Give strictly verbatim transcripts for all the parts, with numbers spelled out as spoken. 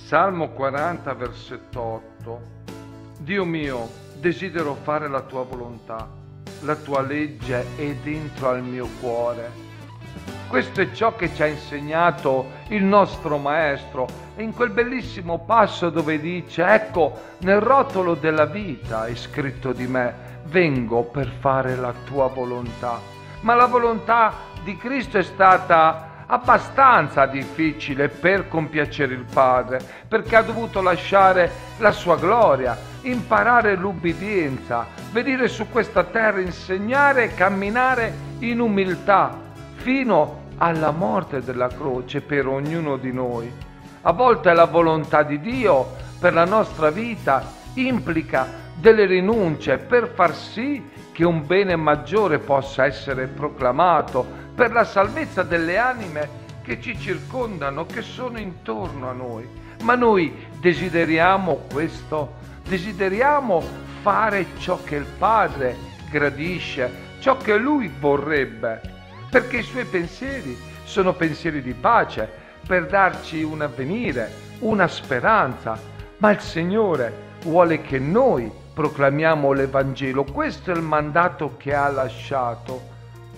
Salmo quaranta, versetto otto. Dio mio, desidero fare la tua volontà, la tua legge è dentro al mio cuore. Questo è ciò che ci ha insegnato il nostro Maestro, e in quel bellissimo passo dove dice: ecco, nel rotolo della vita è scritto di me, vengo per fare la tua volontà. Ma la volontà di Cristo è stata abbastanza difficile per compiacere il Padre, perché ha dovuto lasciare la sua gloria, imparare l'ubbidienza, venire su questa terra, insegnare e camminare in umiltà fino alla morte della croce per ognuno di noi. A volte la volontà di Dio per la nostra vita implica delle rinunce per far sì che un bene maggiore possa essere proclamato per la salvezza delle anime che ci circondano, che sono intorno a noi. Ma noi desideriamo questo, desideriamo fare ciò che il Padre gradisce, ciò che Lui vorrebbe, perché i Suoi pensieri sono pensieri di pace, per darci un avvenire, una speranza. Ma il Signore vuole che noi proclamiamo l'Evangelo, questo è il mandato che ha lasciato.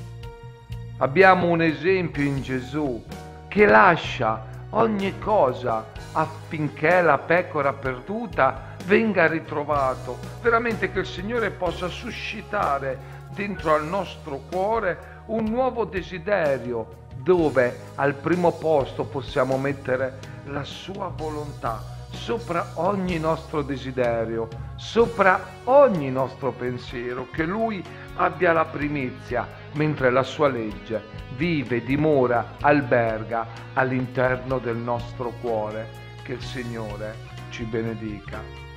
Abbiamo un esempio in Gesù che lascia ogni cosa affinché la pecora perduta venga ritrovato. Veramente che il Signore possa suscitare dentro al nostro cuore un nuovo desiderio, dove al primo posto possiamo mettere la sua volontà sopra ogni nostro desiderio, sopra ogni nostro pensiero, che Lui abbia la primizia, mentre la sua legge vive, dimora, alberga all'interno del nostro cuore. Che il Signore ci benedica.